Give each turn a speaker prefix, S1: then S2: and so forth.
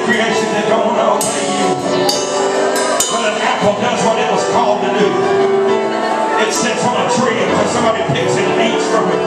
S1: creation that don't want to obey you. But an apple does what it was called to do. It sits on a tree until somebody picks it and eats from it.